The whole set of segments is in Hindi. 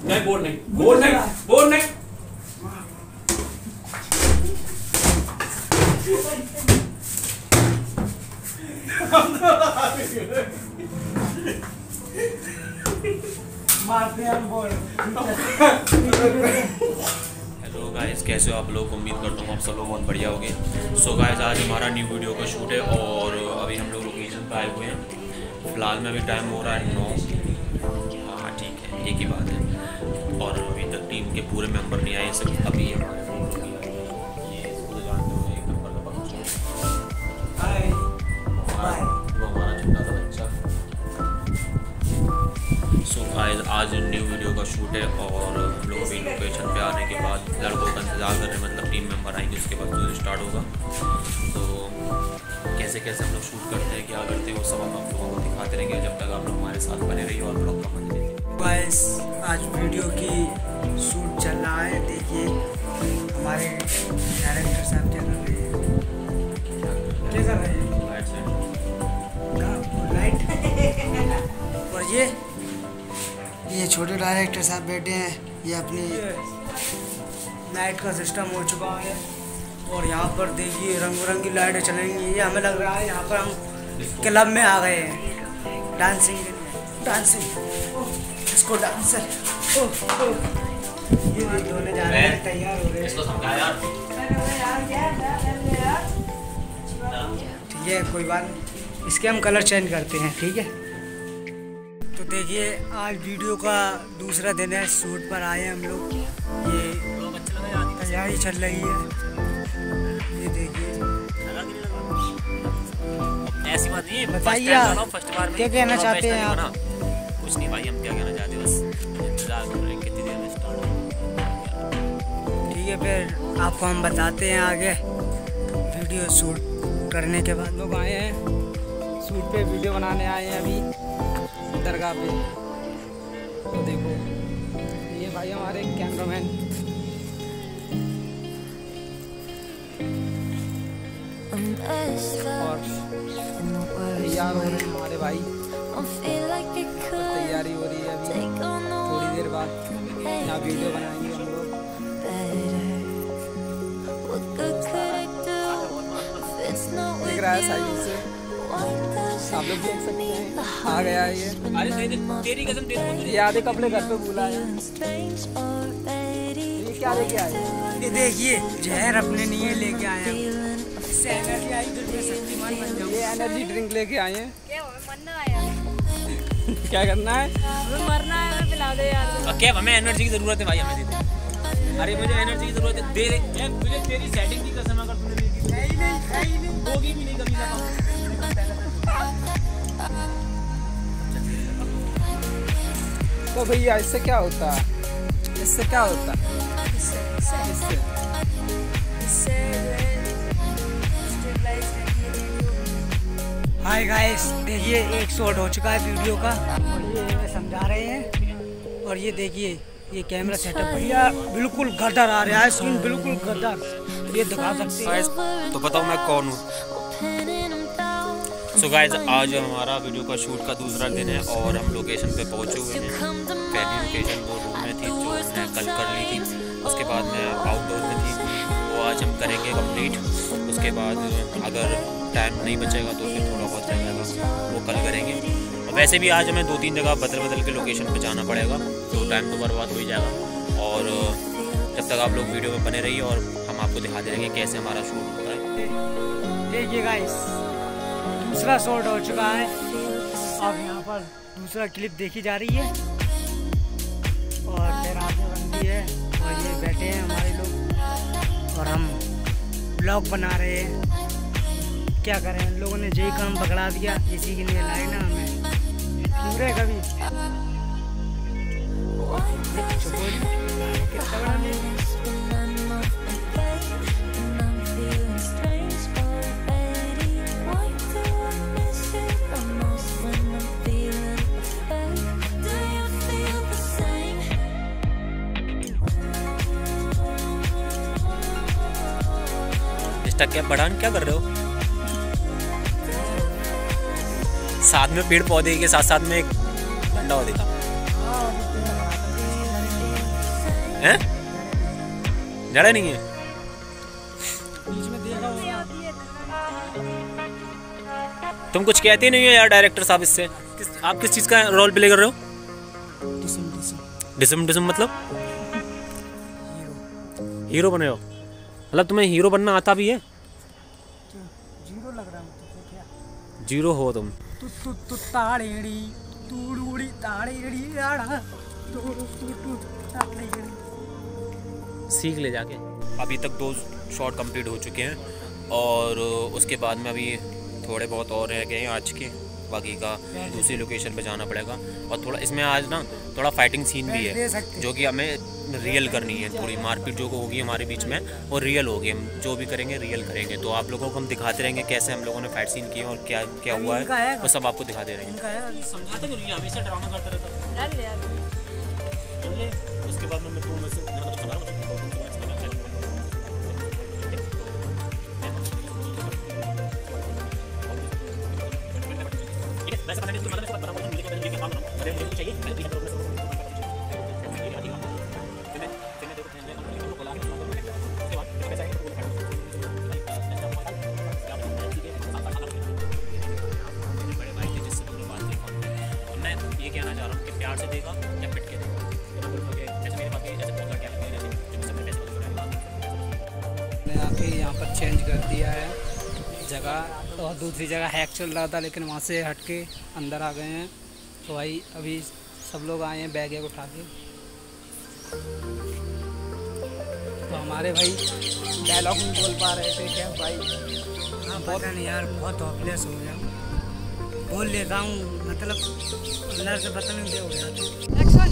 नहीं बोल नहीं बोल नहीं बोल नहीं। हेलो गाइस, कैसे हो आप लोग? उम्मीद करता हूँ आप सब लोग बहुत बढ़िया होंगे। सो गाइस, आज हमारा न्यू वीडियो का शूट है और अभी हम लोग लोकेशन पे आए हुए हैं। फिलहाल में अभी टाइम हो रहा है 9। हाँ ठीक है, एक ही बात है। और अभी तक टीम के पूरे मेंबर नहीं आए, सिर्फ अभी हमारे ये इसको जानते हो, एक नंबर का बच्चा, वो हमारा छोटा सा बच्चा। सो गाइस, आज न्यू वीडियो का शूट है और हम लोग अभी लोकेशन पे आने के बाद लड़कों का इंतजार कर रहे हैं, मतलब टीम मेंबर आएंगे उसके बाद शूट स्टार्ट होगा। तो कैसे कैसे हम लोग शूट करते हैं, क्या करते हैं, वो सब हम आप लोगों को दिखाते रहेंगे जब तक आप लोग हमारे साथ बने रहिए और ब्लॉग का मजे लीजिए। गाइस, आज वीडियो की शूट चल रहा है। देखिए हमारे डायरेक्टर साहब क्या कर रहे हैं, क्या कर रहे हैं, लाइट। और ये छोटे डायरेक्टर साहब बैठे हैं, ये अपनी लाइट का सिस्टम हो चुका है। और यहाँ पर देखिए रंग बिरंगी लाइटें चलेंगी। ये हमें लग रहा है यहाँ पर हम क्लब में आ गए हैं डांसिंग के लिए। डांसिंग इसको डांसर ये दोनों जा रहे हैं, तैयार हो रहे हैं। इसको समझा यार। ठीक है, कोई बात नहीं, इसके हम कलर चेंज करते हैं, ठीक है। तो देखिए आज वीडियो का दूसरा दिन है, शूट पर आए हैं हम लोग। ये तैयारी चल रही है, ये देखिए। ऐसी बात नहीं है, बताइए क्या कहना चाहते हैं आप? कुछ नहीं भाई, हम क्या कहना चाहते हैं, बस इंतजार कर रहे हैं कितनी देर में स्टार्ट होगा। ठीक है, फिर आपको हम बताते हैं आगे वीडियो शूट करने के बाद। लोग आए हैं शूट पे, वीडियो बनाने आए हैं अभी दरगाह पे। तो देखो ये भाई हमारे कैमरामैन, और तैयार हो रहे हैं हमारे भाई। तैयारी हो रही है अभी, थोड़ी देर बाद यहाँ वीडियो बनाएंगे हम लोग। दिख रहा है साइड से, आप लोग देख सकते हैं, आ गया है ये। तेरी कसम ये आधे कपड़े घर पे भूला है। ये क्या लेके आए? ये देखिए जहर अपने लिए लेके आए हैं। एनर्जी आई तो शक्तिमान बन जाओ। ये एनर्जी ड्रिंक लेके आए हैं। मरना है क्या करना है? मरना है, हमें पिला दे यार। क्या हमें एनर्जी की जरूरत है भाई, हमें दे दे। अरे मुझे एनर्जी की जरूरत है, दे दे। मुझे तेरी सेटिंग की कसम अगर तूने दी नहीं होगी भी नहीं कभी ना। तो भैया इससे क्या होता है? इससे क्या होता है? हाय गाइस, देखिए एक शॉट हो चुका है वीडियो का और ये हमें समझा रहे हैं। और ये देखिए ये कैमरा सेटअप भैया बिल्कुल गदर आ रहा है, सीन बिल्कुल गदर, ये दिखा सकते हैं। तो बताओ मैं कौन हूँ। सो गाइस, आज हमारा वीडियो का शूट का दूसरा दिन है और हम लोकेशन पे पहुंचे हुए हैं। पहली लोकेशन वो रूम में थी जो मैंने कल कर ली थी, उसके बाद मैं आउटडोर में थी, वो आज हम करेंगे कंप्लीट। उसके बाद अगर टाइम नहीं बचेगा तो फिर थोड़ा बहुत रह जाएगा, वो कल करेंगे। और वैसे भी आज हमें 2-3 जगह बदल के लोकेशन पे जाना पड़ेगा, तो टाइम तो बर्बाद हो ही जाएगा। और जब तक आप लोग वीडियो में बने रहिए और हम आपको दिखाते रहेंगे कैसे हमारा शूट होता है। देखिए गाइस, दूसरा शॉट हो चुका है। अब यहाँ पर दूसरा क्लिप देखी जा रही है और फिर आगे बनती है और ये बैठे हैं हमारे लोग और हम ब्लॉग बना रहे हैं। क्या करें, इन लोगों ने यही काम पकड़ा दिया, इसी के लिए लाए ना हमें। पूरे कभी क्या बढ़ान क्या कर रहे हो? साथ में पेड़ पौधे के साथ साथ में एक डंडा हो देखा। हैं? जड़ा नहीं है? बीच में देखा होगा। तुम कुछ कहते नहीं हो यार डायरेक्टर साहब इससे। आप किस चीज़ का रोल प्ले कर रहे हो? डिसम डिसम मतलब हीरो बने हो? मतलब तुम्हें हीरो बनना आता भी है? जीरो लग रहा है मुझे क्या? जीरो हो तुम। तू ताड़ेड़ी तूड़ूड़ी ताड़ेड़ी आड़ा तू ताड़ेड़ी। सीख ले जाके। अभी तक 2 शॉट कंप्लीट हो चुके हैं और उसके बाद में अभी थोड़े बहुत और रह गए हैं आज के, बाकी का दूसरी लोकेशन पे जाना पड़ेगा। और थोड़ा इसमें आज ना थोड़ा फाइटिंग सीन भी है जो कि हमें रियल करनी है। थोड़ी मारपीट जो होगी हमारे बीच में और रियल होगी, हम जो भी करेंगे रियल करेंगे। तो आप लोगों को हम दिखाते रहेंगे कैसे हम लोगों ने फाइट सीन किए और क्या क्या हुआ है, वो सब आपको दिखाते रहेंगे। समझाते क्यों नहीं, हमेशा ड्रामा करते रहता। उसके बाद में ये कहना चाह रहा हूँ कि प्यार से देगा या पिट के देगा। आके यहाँ पर चेंज कर दिया है जगह, और दूसरी जगह हैक चल रहा था लेकिन वहाँ से हट के अंदर आ गए हैं। तो भाई अभी सब लोग आए हैं बैग उठा के। तो हमारे भाई डायलॉग नहीं बोल पा रहे थे क्या भाई? हाँ पता नहीं यार, बहुत हॉपलेस हो गया। बोल लेता हूँ मतलब अंदर से पता नहीं क्या हो गया।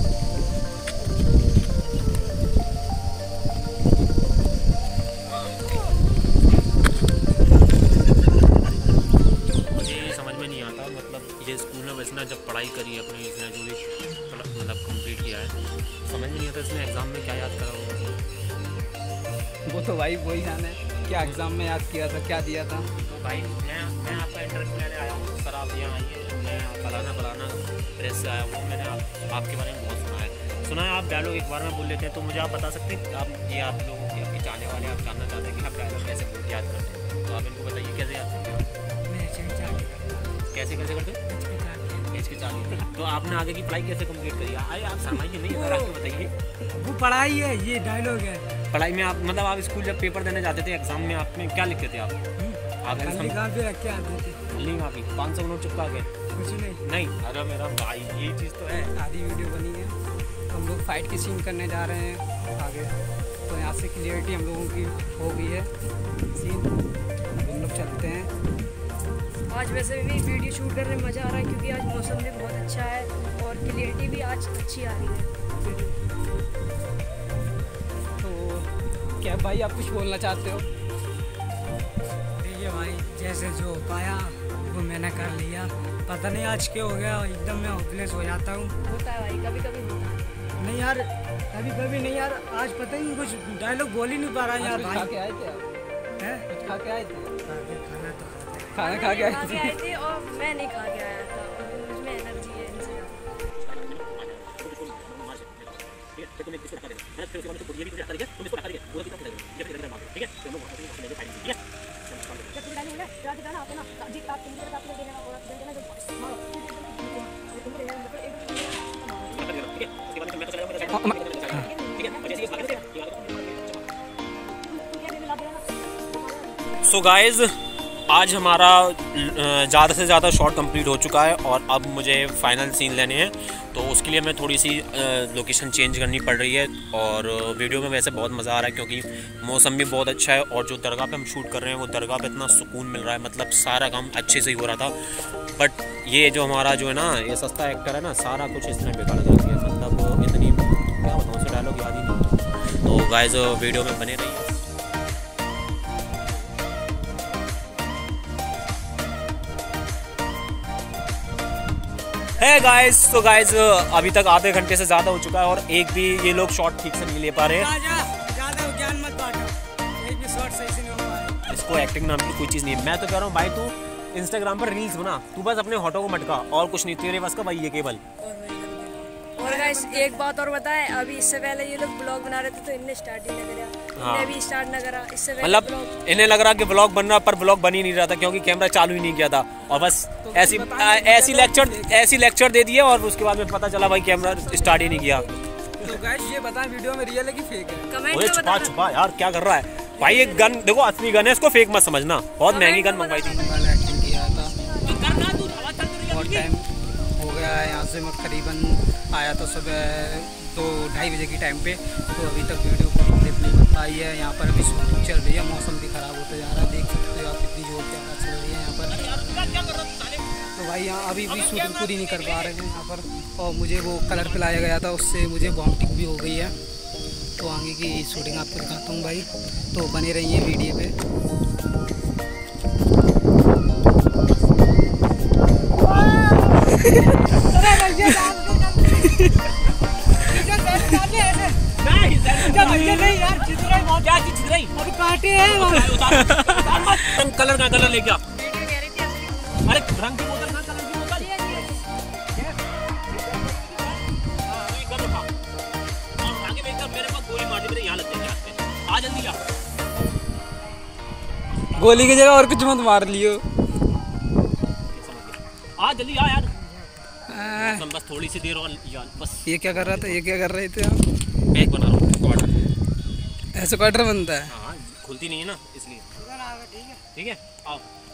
स्कूल में बचना जब पढ़ाई करी है अपनी, इसने जो भी मतलब कंप्लीट किया है, समझ में नहीं आता इसने एग्ज़ाम में क्या याद करा होगा। वो तो भाई वही जाने क्या एग्ज़ाम में याद किया था, क्या दिया था। तो भाई मैं आपका इंटरव्यू लेने आया हूँ सर, आप यहाँ आइए, मैं फलाना प्रेस से आया हूँ। मैंने आपके बारे में बहुत सुना है। आप डायलॉग एक बार में बोल लेते हैं, तो मुझे आप बता सकते हैं आप लोगों के आपके चाहने वाले आप जानना चाहते हैं कि आप डायलॉग कैसे याद करते हैं, तो आप इनको बताइए कैसे याद करते हैं। कैसे करते हो? तो आपने आगे की पढ़ाई कैसे कंप्लीट करी? आप शर्माइए नहीं, अगर आपको बताइए। वो पढ़ाई है, ये डायलॉग है। पढ़ाई में आप मतलब आप स्कूल जब पेपर देने जाते थे एग्जाम में, आप में क्या लिखते थे आप? रख के आते थे। लिंक आप 500 नोट चिपका के? कुछ नहीं। अरे मेरा भाई ये चीज़ तो है। आधी वीडियो बनी है, हम लोग फाइट की सीन करने जा रहे हैं आगे। तो यहाँ से क्लियरिटी हम लोगों की हो गई है सीन। हम लोग चलते हैं। आज वैसे भी वीडियो शूट करने में मज़ा आ रहा है क्योंकि आज मौसम भी बहुत अच्छा है और क्लियरिटी भी आज अच्छी आ रही है। तो क्या भाई आप कुछ बोलना चाहते हो? देखिए भाई, जैसे जो पाया वो मैंने कर लिया। पता नहीं आज क्या हो गया, एकदम मैं होपलेस हो जाता हूँ। होता है भाई, कभी कभी होता है। नहीं यार, कभी नहीं यार। आज पता ही नहीं, कुछ डायलॉग बोल ही नहीं पा रहा यार। खा के आए थे? कुछ खा के आए थे? खाना खा के आए थे और मैं नहीं खा के आया था। मुझमें एनर्जी है इनसे। सो गाइज, आज हमारा ज़्यादा से ज़्यादा शॉट कंप्लीट हो चुका है और अब मुझे फाइनल सीन लेने हैं, तो उसके लिए मैं थोड़ी सी लोकेशन चेंज करनी पड़ रही है। और वीडियो में वैसे बहुत मज़ा आ रहा है क्योंकि मौसम भी बहुत अच्छा है और जो दरगाह पे हम शूट कर रहे हैं वो दरगाह पे इतना सुकून मिल रहा है, मतलब सारा काम अच्छे से ही हो रहा था। बट ये जो हमारा जो है ना, ये सस्ता एक्टर है ना, सारा कुछ इसने बिगाड़ दिया, मतलब इतनी क्या बताऊँ, उसे डायलॉग याद ही नहीं। तो गाइस वीडियो में बने रहिए। है गाइस, तो गाइस अभी तक आधे घंटे से ज़्यादा हो चुका है और एक भी ये लोग शॉट ठीक से नहीं ले पा रहे हैं। ज़्यादा ज्ञान मत बांटो, एक भी शॉट सही से नहीं हो पा रहा। इसको एक्टिंग नाम की कोई चीज़ नहीं है। मैं तो कह रहा हूँ भाई, तू इंस्टाग्राम पर रील्स बना, तू बस अपने होठों को मटका और कुछ नहीं, तेरे बस का भाई ये केवल। और गाइस एक बात और बताएं, अभी इससे पहले ये लोग ब्लॉग बना रहे थे तो इन्हें स्टार्ट ही नहीं करा। हाँ। इन्हें भी स्टार्ट न करा इससे पहले मतलब इन्हें लग रहा कि ब्लॉग बन रहा, पर ब्लॉग बन ही नहीं रहा था क्योंकि कैमरा चालू ही नहीं किया था। और बस ऐसी लेक्चर दे दिए और उसके बाद में पता चला भाई कैमरा स्टार्ट ही नहीं किया। तो गाइस ये बताएं वीडियो में रियल है कि फेक है? कमेंट ओए में छुपा बताना। छुपा यार क्या कर रहा है भाई। एक गन देखो, असली गन है, इसको फेक मत समझना। बहुत महंगी गन मंगवाई थी। वाला एक्टिंग किया था। बहुत टाइम हो गया है यहाँ से, मैं करीबन आया तो सुबह 2-2:30 बजे की टाइम पे, तो अभी तक वीडियो पूरी क्लिप नहीं बन पाई है। यहाँ पर अभी शूटिंग चल रही है, मौसम भी ख़राब होता जा रहा है, देख सकते हो आप कितनी जोर की आवाज़ चल रही है यहाँ पर। तो भाई यहाँ अभी भी शूटिंग पूरी नहीं कर पा रहे हैं यहाँ पर, और मुझे वो कलर पिलाया गया था, उससे मुझे वॉमिटिंग भी हो गई है। तो आगे की शूटिंग आपको दिखाता हूँ भाई, तो बने रहिए वीडियो पे। कलर का कलर लेके आ। अरे रंग की बोतल ना, कलर की बोतल। और आगे देखकर मेरे पास गोली मार दी, मेरे यहाँ लग जाएंगे। आ जल्दी आ। गोली की जगह और कुछ मत मार लियो। आ जल्दी आ यार। बस थोड़ी सी देर और यार बस। ये क्या कर रहा था? ये क्या कर रहे थे आप? पैक बना रहा हूँ क्वार्टर। ऐसे क्वार्टर बनता है? हाँ खुलती नहीं है ना इसलिए। ठीक है आओ।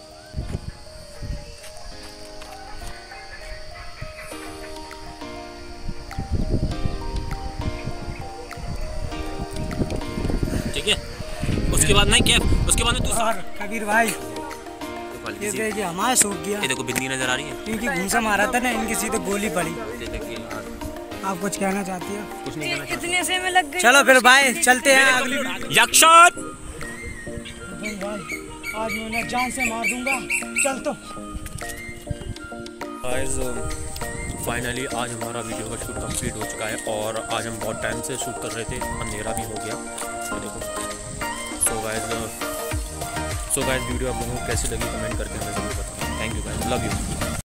ठीक है उसके बाद नहीं क्या, उसके बाद में तू और कबीर भाई ये देखिए हमारा शूट किया। ये देखो बिंदी नजर आ रही है। इनकी घूसा मारा था ना, इनकी सीधे गोली पड़ी। ये देखिए यार, आप कुछ कहना चाहती है? कुछ नहीं कहना चाहता। इतने से में लग गई। चलो फिर भाई चलते हैं अगली। यक्षत भाई आज मैं उन्हें जान से मार दूंगा। चल तो फाइनली आज हमारा वीडियो का शूट कंप्लीट हो चुका है और आज हम बहुत टाइम से शूट कर रहे थे, अंधेरा भी हो गया। तो देखो सो गाइस वीडियो आप लोगों को कैसी लगी कमेंट करके हमें ज़रूर बताओ। Thank you guys, love you.